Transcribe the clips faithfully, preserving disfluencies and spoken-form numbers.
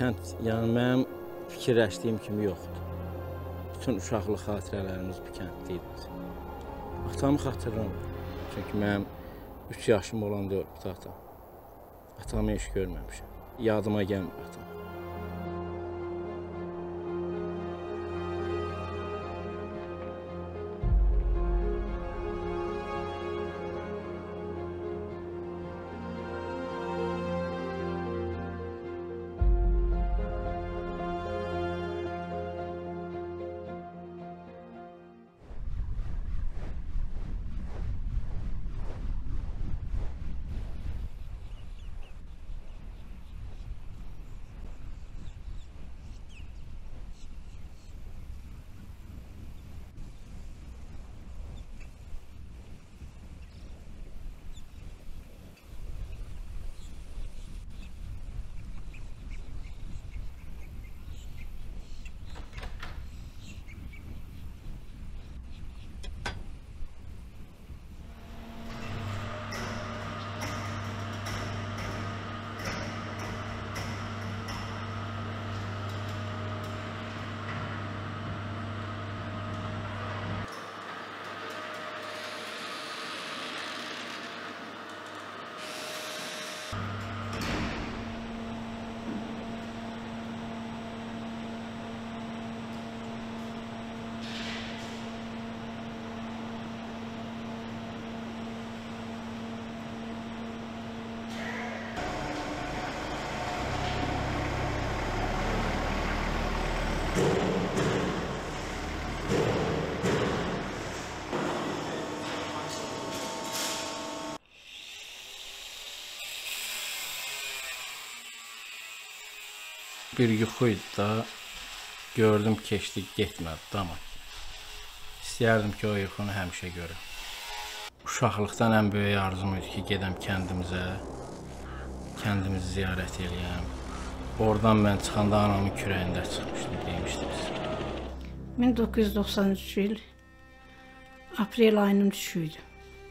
kənd, yəni mənim fikirləşdiyim kimi yoxdur. Bütün uşaqlıq xatirələrimiz bu kənddə idi. Atamı xatırlamıram. Çünki mənim üç yaşım olanda ölübdü atam. Atamı heç görməmişəm. Yadıma gəlmir atam. Bir yuxuydu da, gördüm keçdi, getmədi, dama. İstəyərdim ki, o yuxunu həmişə görəm. Uşaqlıqdan ən böyük arzum idi ki, gedəm kəndimizə, kəndimizi ziyarət eləyəm. Oradan mən çıxanda anamın kürəyində çıxmışdım, demişdiniz. min doqquz yüz doxsan üç il aprel ayının üçü idi.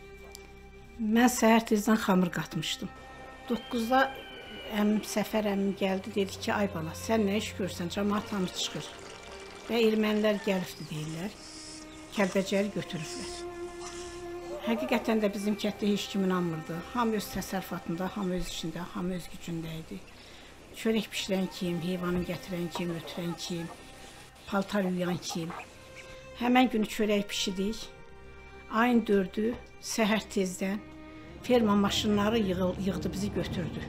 Mən səhər tezdən xamır qatmışdım. doqquzda əmim, Səfər əmim gəldi, dedi ki, ay bala, sən nə iş görsən, cəmaat hamı çıxır. Və ermənilər gəlibdi deyirlər, Kəlbəcəri götürüblər. Həqiqətən də bizim kənddə heç kim inanmırdı. Hamı öz təsərrüfatında, hamı öz işində, hamı öz gücündə idi. Çörək pişirən kim, heyvanı gətirən kim, ötürən kim, paltar yuyan kim. Həmən günü çörək pişirdik. Ayın dördü, səhər tezdən ferma maşınları yığdı, bizi götürdü.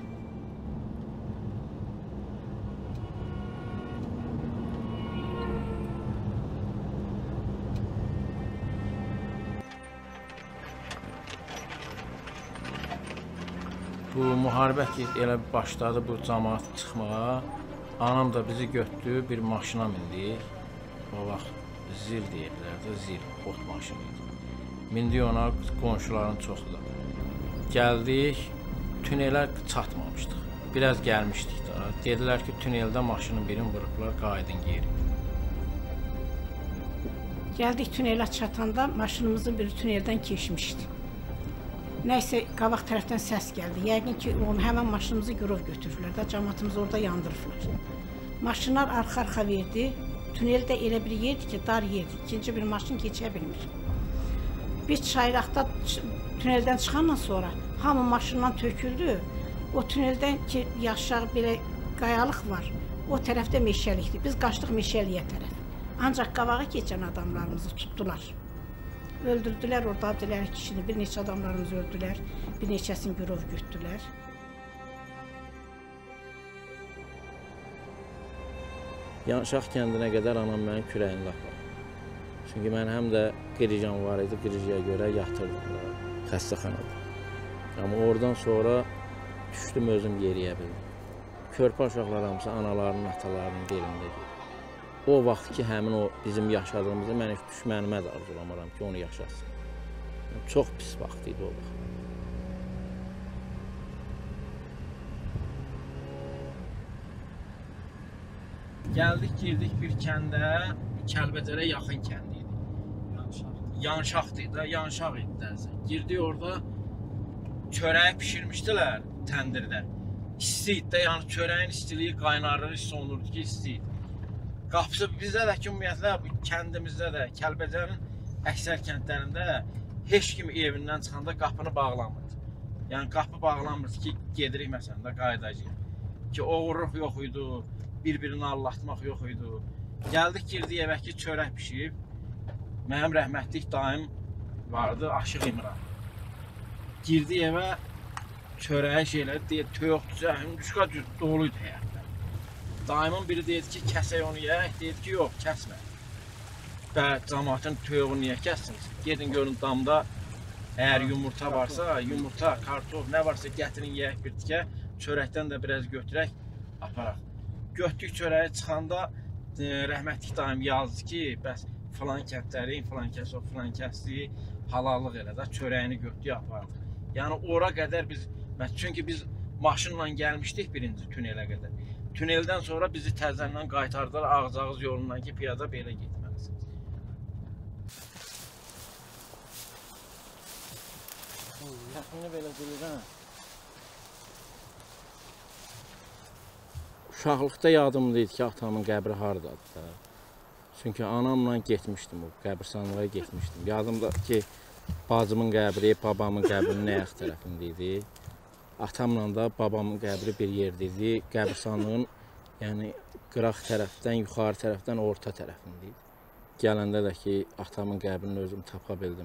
Bu müharibə ki, elə başladı bu cəmaat çıxmağa. Anam da bizi götürdü, bir maşına mindik. O vaxt zil deyirlər də, zil, ot maşını idi. Mindik ona, qonşuların çoxu da. Gəldik, tünelə çatmamışdıq. Biraz gəlmişdik da. Dedilər ki, tüneldə maşının birini vurublar, qaydın geri. Gəldik tünelə çatanda maşınımızın biri tüneldən keçmişdi. Nəysə, qabaq tərəfdən səs gəldi. Yəqin ki, onu həmən maşınımızı girov götürürlər də, cəmaatımızı orada yandırırlar. Maşınlar arxa-arxa verdi. Tüneldə elə bir yerdir ki, dar yerdir. İkinci bir maşın keçə bilmir. Biz çaylaqda tüneldən çıxandan sonra hamı maşından töküldü. O tüneldən ki, aşağı belə qayalıq var. O tərəfdə meşəlikdir. Biz qaçdıq meşəliyə tərəf. Ancaq qabağa keçən adamlarımızı tutdular. Öldürdülər orada Abdülər kişini, bir neçə adamlarımızı öldülər, bir neçəsini girov götürdülər. Yanşaq kəndinə qədər anam mənim kürəyini apardı. Çünki mən həm də qirican var idi, qiricaya görə yatırdılar xəstəxanada. Amma oradan sonra düşdüm özüm yeriyə bildim. Körpə uşaqlar hamısı analarının, atalarının belində gedir. O vaxt ki, həmin o bizim yaşadığımızda mən heç düşmənimə də arzulamaram ki, onu yaşasın. Çox pis vaxt idi o vaxt. Gəldik, girdik bir kəndə, Kəlbəcərə yaxın kənd idi. Yanşaqdı da, yanşaq idi dərsə. Girdik orada çörəyi pişirmişdilər təndirdə. isti idi də, yəni çörəyin istiliyi qaynarır, hiss olunurdu ki, isti idi. Qapısı bizdə də ki, ümumiyyətlə, kəndimizdə də, Kəlbəcərin əksər kəndlərində heç kim evindən çıxanda qapını bağlamırdı. Yəni, qapı bağlanmırdı ki, gedirik məsələn də, qaydacıyıq. Ki, oğurluq yox idi, bir-birini allatmaq yox idi. Gəldik, girdik evə ki, çörək pişib. Mənim rəhmətlik daim vardı, Aşıq İmran. Girdik evə, çörəyə şeyləri, deyək, töyöqdüzə, hündüşqa doluydu həyətdə. Daimın biri deyildi ki, kəsək onu yiyək, deyildi ki, yox, kəsmə. Və cəmaatın töyöğünü niyə kəssiniz? Gedin görün damda, əgər yumurta varsa, yumurta, kartof, nə varsa gətirin yiyək bir tikə, çörəkdən də biraz götürək, aparaq. Götdük çörəyi çıxanda, rəhmətlik daim yazdı ki, bəs filan kəndlərin, filan kəs o, filan kəsli halallıq elə də, çörəyini götdük, apardıq. Yəni, ora qədər biz, çünki biz maşınla gəlmişdik birinci tünelə qədər. Tüneldən sonra bizi təzəndən qaytardılar Ağcağız yolundan ki, piyada belə getməlisiniz. Təxmini belə durur, uşaqlıqda yadımda idi ki, atamın qəbri haradadır da. Çünki anamla getmişdim, o qəbirstanlığa getmişdim. Yadımda ki, bacımın qəbri, babamın qəbrinin ayaq tərəfində idi. Atamla da babamın qəbri bir yerdə idi. Qəbirstanlığın yəni, qıraq tərəfdən, yuxarı tərəfdən orta tərəfində idi. Gələndə də ki, atamın qəbrini özüm tapa bildim.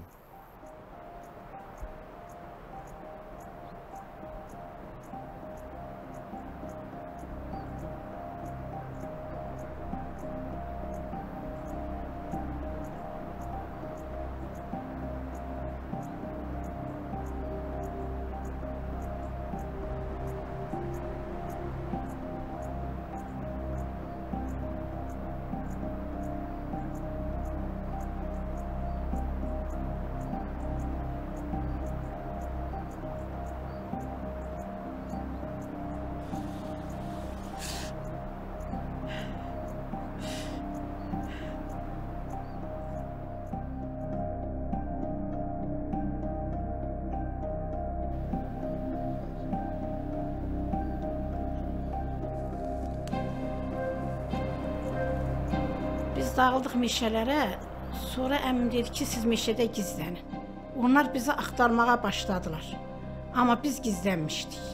Dağıldıq meşələrə, sonra əmim dedi ki, siz meşədə gizlənin. Onlar bizi axtarmağa başladılar. Amma biz gizlənmişdik.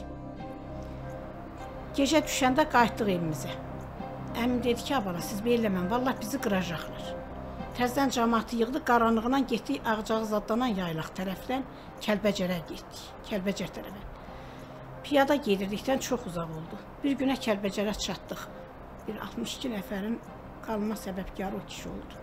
Gecə düşəndə qayıtdıq evimizə. Əmim dedi ki, abala, siz beyləmən, vallah bizi qıracaqlar. Təzdən cəmaatı yığdı, qaranlığından getdik, Ağcağız adlanan yaylaq tərəfdən Kəlbəcərə getdik, Kəlbəcər tərəfə. Piyada gedirdikdən çox uzaq oldu. Bir günə Kəlbəcərə çatdıq. Bir altmış iki nəfərin qalma səbəbkarı o kişi oldu.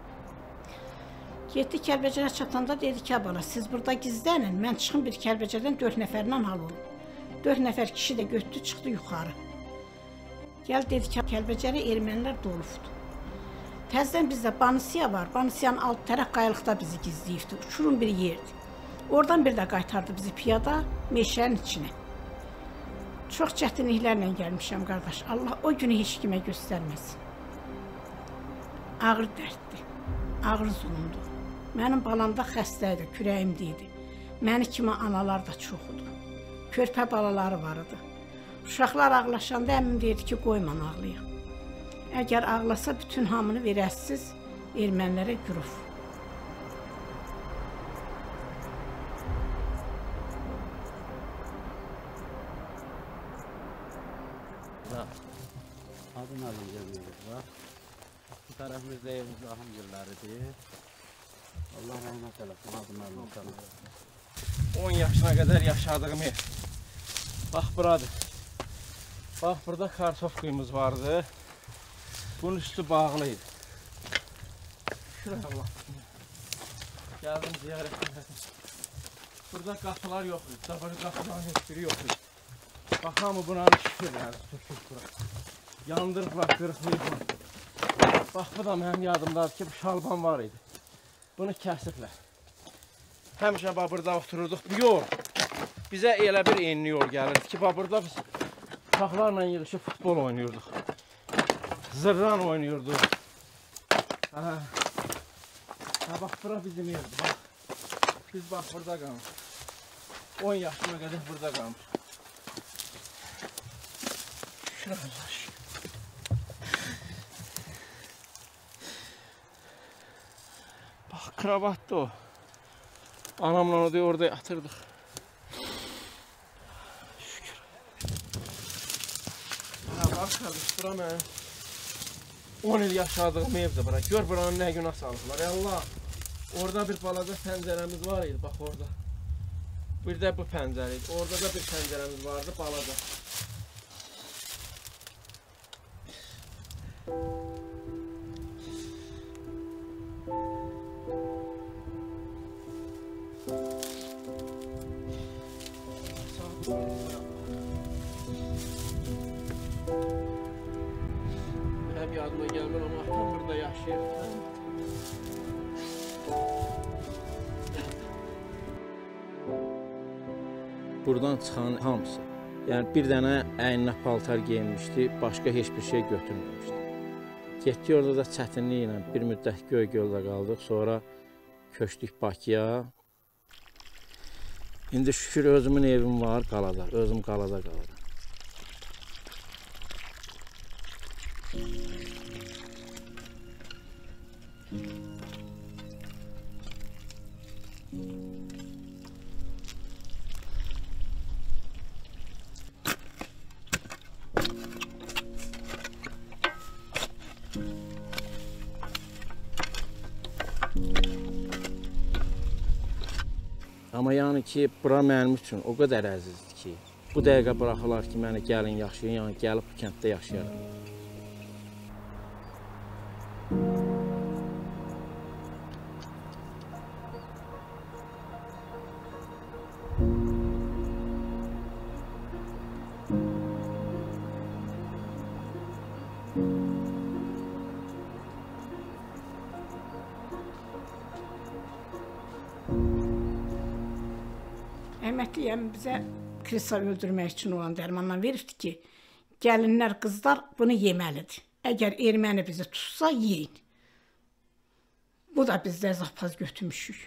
Getdi Kəlbəcərə çatanda dedi ki, abala, siz burada gizlənin, mən çıxım bir Kəlbəcərdən dörd nəfərlə hal olum. Dörd nəfər kişi də götdü, çıxdı yuxarı. Gəl dedi ki, Kəlbəcərə ermənilər dolubdu. Təzdən bizdə Banisiya var, Banisiyanın alt tərəf qayalıqda bizi gizləyibdi, uçurum bir yerdi. Oradan bir də qaytardı bizi piyada meşənin içinə. Çox çətinliklərlə gəlmişəm, qardaş. Allah o günü heç kimə göstərməsin. Ağır dərddir, ağır zulumdur. Mənim balam da xəstə idi, kürəyimdə idi. Məni kimi analar da çox idi. Körpə balaları var idi. Uşaqlar ağlaşanda əmim deyirdi ki, qoyman ağlayaq. Əgər ağlasa, bütün hamını verəsiz ermənilərə güruf. Adın alın gəlməyiniz var. Bu tərəfimizdə evimiz ahım yerləridir. Allah rəhmət eləsin, adın alın sana. on yaşına qədər yaşadığım ev. Bax, buradır. Bax, burada kartof quyumuz vardı. Bunun üstü bağlıydı. Şuraya Allah. Gəldim, ziyarət etdim. Burada qapılar yox idi. Dabırı qapıların heç biri yox idi. Bax, hamı buna şükürlər, tökür bura. Yandırıblar, qırıqlayıblar. Bax, bu da mənim yadımdadır ki, bu şalban var idi. Bunu kəsiblər. Həmişə burada otururduq. Bu yol, bizə elə bir enli yol gəlirdi ki, burada biz uşaqlarla yığışıb futbol oynayırdıq. Zırran oynayırdıq. Ha, bax, bura bizim yerdir, bax. Biz bax, burada qalmışıq. on yaşına qədər burada qalmışıq. Şükür Allah şükür. Bak kravatdı o. Anamla onu diyor orada yatırdık. Şükür. Ha bak kardeş bura ben on il yaşadığım evde bura. Gör buranın ne günah saldılar. Allah. Orada bir balaca pəncərəmiz var idi bak orada. Bir de bu pəncərə idi. Orada da bir pəncərəmiz vardı balaca. Hep yadıma gelmir ama atam burada yaşayır. Buradan çıxan hamısı, yəni bir dənə əyninə paltar geyinmişdi, başqa heç bir şey götürməmişdi. Getdik orada da çətinliklə bir müddət Göygöldə qaldıq, sonra köçdük Bakıya. İndi şükür özümün evim var qalada, özüm qalada qalıram. Amma yəni ki, bura mənim üçün o qədər əzizdir ki, bu dəqiqə buraxılar ki, məni gəlin yaşayın, yəni gəlib bu kənddə yaşayaram. Əməkliyəm bizə krisa öldürmək üçün olan dərmandan veribdi ki, gəlinlər, qızlar bunu yeməlidir. Əgər erməni bizi tutsa, yeyin. Bu da bizdə zapaz götürmüşük.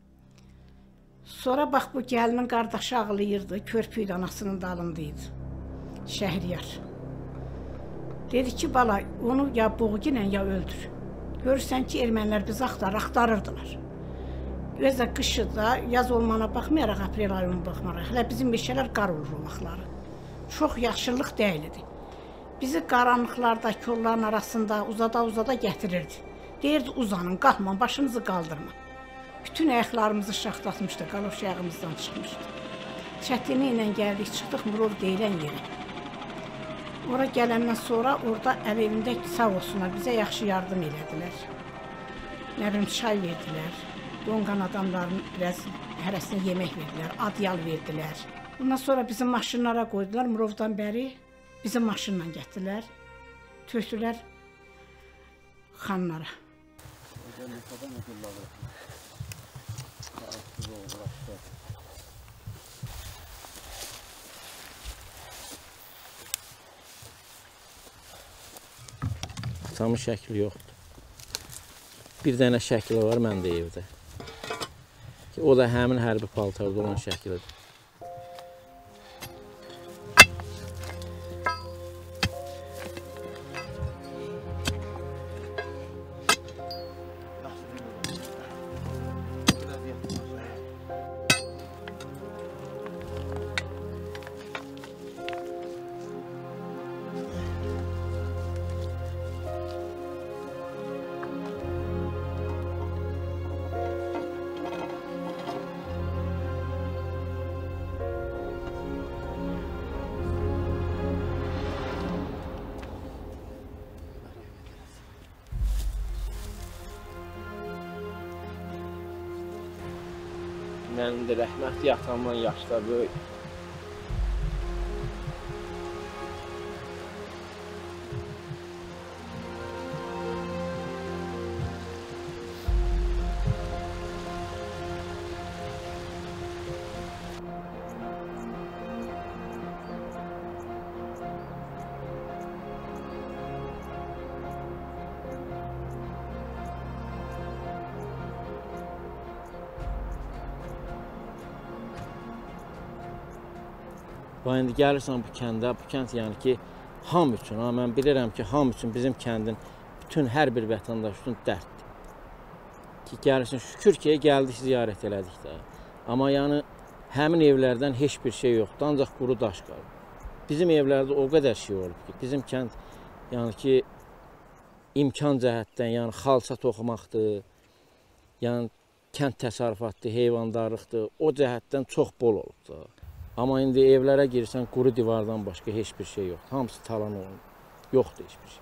Sonra bax, bu gəlinin qardaşı ağlayırdı, körpüydü, anasının dalındaydı. Şəhriyar. Dedi ki, bala, onu ya boğu ilə ya öldür. Görürsən ki, ermənilər bizi axtar, axtarırdılar. Özə qışı da, yaz olmana baxmayaraq, aprel ayına baxmayaraq, hələ bizim meşələr qar olur o vaxtları. Çox yaxşılıq deyildi. Bizi qaranlıqlarda, kolların arasında uzada-uzada gətirirdi. Deyirdi, uzanın, qalxman, başınızı qaldırma. Bütün ayaqlarımızı şaxtatmışdı, qaloş ayağımızdan çıxmışdı. Çətini ilə gəldik, çıxdıq Murov deyilən yerə. Ora gələndən sonra orada əv evində sağ olsunlar, bizə yaxşı yardım elədilər. Nə bilim, çay verdilər. Donqan adamların biraz hərəsinə yemək verdilər, adyal verdilər. Ondan sonra bizim maşınlara qoydular, Murovdan bəri bizim maşınla gətirdilər, tökdülər xanlara. Atamın şəkli yoxdur. Bir dənə şəkli var məndə evdə. O da həmin hərbi paltarda olan şəklidir. Mənim də rəhmətli atamdan yaşda böyük. Və indi gəlirsən bu kəndə, bu kənd yəni ki, ham üçün, ha, mən bilirəm ki, ham üçün bizim kəndin bütün hər bir vətəndaş üçün dərddir. Ki, gəlirsin, şükür ki, gəldik, ziyarət elədik də. Amma yəni, həmin evlərdən heç bir şey yoxdur, ancaq quru daş qalır. Bizim evlərdə o qədər şey olub ki, bizim kənd, yəni ki, imkan cəhətdən, yəni xalça toxumaqdır, yəni kənd təsərrüfatdır, heyvandarlıqdır, o cəhətdən çox bol olub da. Amma indi evlərə girsən, quru divardan başqa heç bir şey yoxdur. Hamısı talan olunub, yoxdur heç bir şey.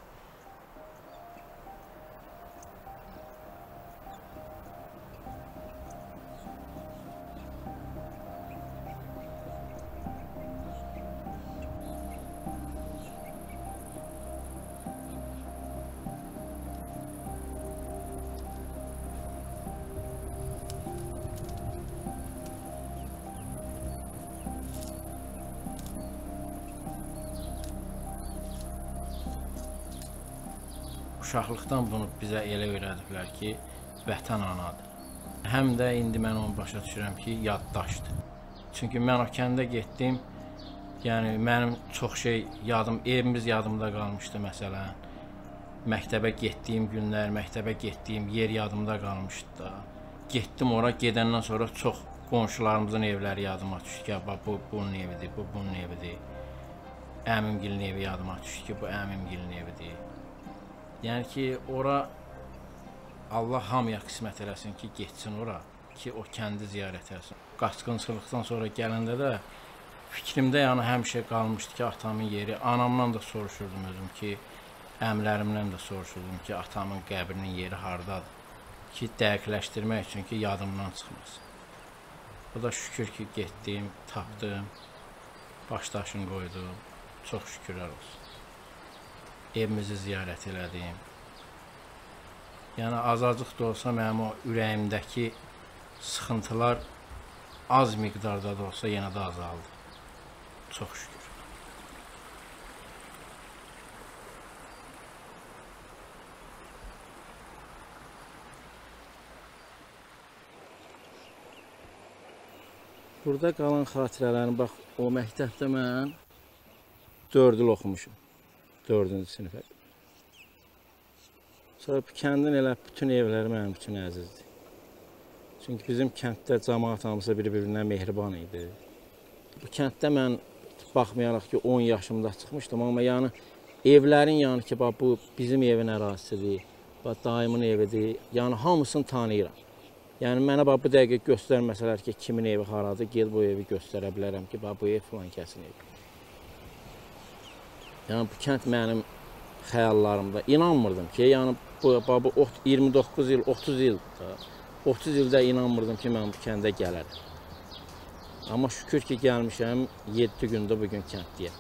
Uşaqlıqdan bunu bizə elə öyrədiblər ki, vətən anadır. Həm də indi mən onu başa düşürəm ki, yaddaşdır. Çünki mən o kəndə getdim, yəni mənim çox şey yadım, evimiz yadımda qalmışdı məsələn. Məktəbə getdiyim günlər, məktəbə getdiyim yer yadımda qalmışdı da. Getdim ora, gedəndən sonra çox qonşularımızın evləri yadıma düşdü ki, bu bunun evidir, bu bunun evidir. Əmimgilin evi yadıma düşdü ki, bu əmimgilin evidir. Yəni ki, ora Allah hamıya qismət eləsin ki, getsin ora, ki, o kəndi ziyarət eləsin. Qaçqınçılıqdan sonra gələndə də fikrimdə yəni həmişə qalmışdı ki, atamın yeri, anamdan da soruşurdum özüm ki, əmlərimdən də soruşurdum ki, atamın qəbrinin yeri hardadır ki, dəqiqləşdirmək üçün ki, yadımdan çıxmasın. O da şükür ki, getdim, tapdım, başdaşını qoydum, çox şükürlər olsun. Evimizi ziyarət elədim. Yəni, azacıq da olsa mənim o ürəyimdəki sıxıntılar az miqdarda da olsa yenə də azaldı. Çox şükür. Burada qalan xatirələrim, bax, o məktəbdə mən dörd il oxumuşum. Dördüncü sinifə. Sonra bu kəndin elə bütün evləri mənim üçün əzizdir. Çünki bizim kənddə cəmaət hamısı bir-birindən mehriban idi. Bu kənddə mən baxmayaraq ki, on yaşımda çıxmışdım, amma yəni evlərin yəni ki, bax, bu bizim evin ərazisidir, bax, dayımın evidir, yəni hamısını tanıyıram. Yəni mənə bax, bu dəqiqə göstərməsələr ki, kimin evi haradır, gel bu evi göstərə bilərəm ki, bax, bu ev filan kəsin evi. Yəni, bu kənd mənim xəyallarımda. İnanmırdım ki, yəni, bu, bu iyirmi doqquz il, otuz il, otuz ildə inanmırdım ki, mən bu kəndə gələrəm. Amma şükür ki, gəlmişəm, yeddi gündə bugün kənddəyəm.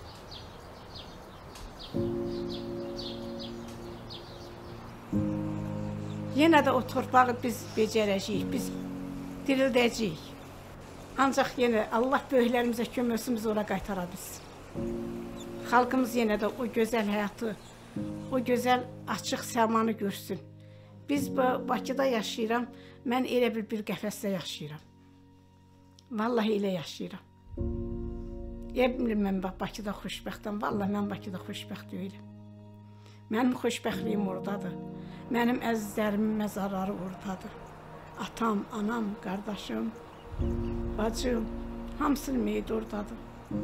Yenə də o torpağı biz becərəcəyik, biz dirildəcəyik. Ancaq yenə Allah böyüklərimizə köməsimizi ora qaytara bilsin. Xalqımız yenə də o gözəl həyatı, o gözəl açıq səmanı görsün. Biz Bakıda yaşayıram, mən elə bir bir qəfəsdə yaşayıram. Vallahi elə yaşayıram. Bilmirəm, mən Bakıda xoşbəxtəm, vallahi mən Bakıda xoşbəxt deyiləm. Mənim xoşbəxtliyim oradadır. Mənim əzizlərimin məzarları oradadır. Atam, anam, qardaşım, bacım, hamısının meyidi oradadır.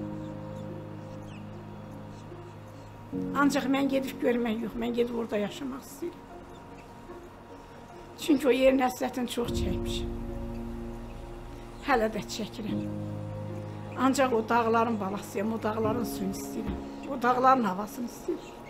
Ancaq mən gedib görmək yox, mən gedib orada yaşamaq istəyirəm. Çünki o yerin həsrətini çox çəkmişəm. Hələ də çəkirəm. Ancaq o dağların balasıyam, o dağların suyunu istəyirəm. O dağların havasını istəyirəm.